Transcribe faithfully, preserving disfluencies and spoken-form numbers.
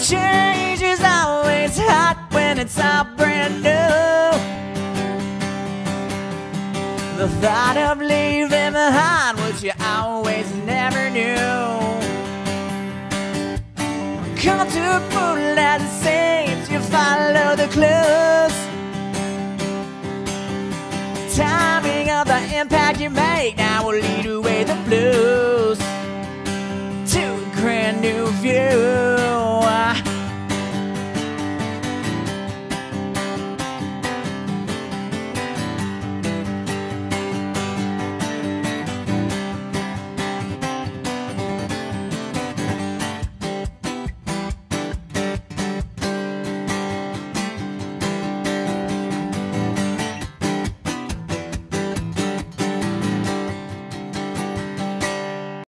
Change is always hot when it's all brand new. The thought of leaving behind what you always never knew. Comfortable as it seems, you follow the clues. Timing of the impact you make now will lead away the blues to a grand new view.